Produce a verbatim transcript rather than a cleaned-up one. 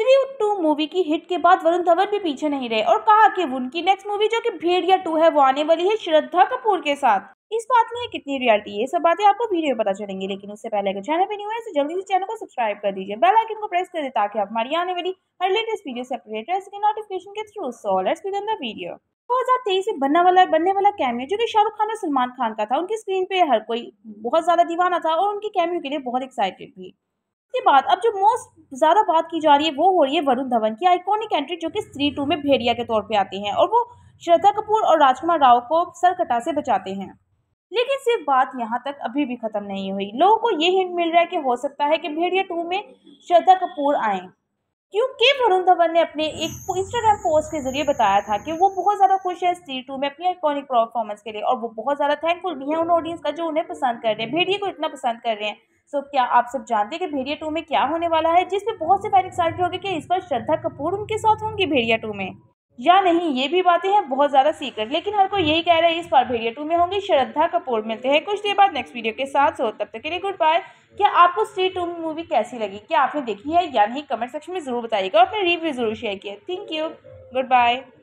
स्त्री two movie की hit के बाद वरुण धवन भी पीछे नहीं रहे और कहा कि उनकी नेक्स्ट मूवी जो कि भेड़िया टू है वो आने वाली है श्रद्धा कपूर के साथ। इस बात में कितनी रियलिटी है, ये सब बातें आपको वीडियो में पता चलेंगी, लेकिन उससे पहले अगर चैनल पे न्यू है तो जल्दी से चैनल को सब्सक्राइब कर दीजिए, बेल आइकन को प्रेस कर दे ताकि आप हमारी आने वाली हर लेटेस्ट वीडियो से अपडेट रह सके नोटिफिकेशन के through. So let's begin the video. दो हज़ार तेईस में बनने वाला बनने वाला कैमियो जो कि शाहरुख खान और सलमान खान का था, उनकी स्क्रीन पे हर कोई बहुत ज्यादा दीवाना था और उनकी कैमियो के लिए बहुत एक्साइटेड भी। इसके बाद अब जो मोस्ट ज्यादा बात की जा रही है वो हो रही है वरुण धवन की आइकॉनिक एंट्री जो कि स्त्री टू में भेड़िया के तौर पे आती हैं और वो श्रद्धा कपूर और राजकुमार राव को सरकटा से बचाते हैं। लेकिन सिर्फ बात यहाँ तक अभी भी खत्म नहीं हुई। लोगों को ये हिंट मिल रहा है कि हो सकता है कि भेड़िया टू में श्रद्धा कपूर आए, क्योंकि वरुण धवन ने अपने एक इंस्टाग्राम पोस्ट के जरिए बताया था कि वो बहुत ज्यादा खुश है स्त्री टू में अपनी आइकॉनिक परफॉर्मेंस के लिए और वो बहुत ज्यादा थैंकफुल भी है उन ऑडियंस का जो उन्हें पसंद कर रहे हैं, भेड़िया को इतना पसंद कर रहे हैं। सो so, क्या आप सब जानते हैं कि भेड़िया टू में क्या होने वाला है, जिसमें बहुत से फैन एक्साइटेड हो गए कि इस बार श्रद्धा कपूर उनके साथ होंगी भेड़िया टू में या नहीं। ये भी बातें हैं बहुत ज्यादा सीक्रेट, लेकिन हर कोई यही कह रहा है इस बार भेड़िया टू में होंगी श्रद्धा कपूर। मिलते हैं कुछ देर बाद नेक्स्ट वीडियो के साथ, हो तब तक के लिए गुड बाय। क्या आपको स्त्री टू मूवी कैसी लगी, क्या आपने देखी है या नहीं, कमेंट सेक्शन में जरूर बताइएगा और अपने रिव्यू जरूर शेयर किया। Thank you, good bye.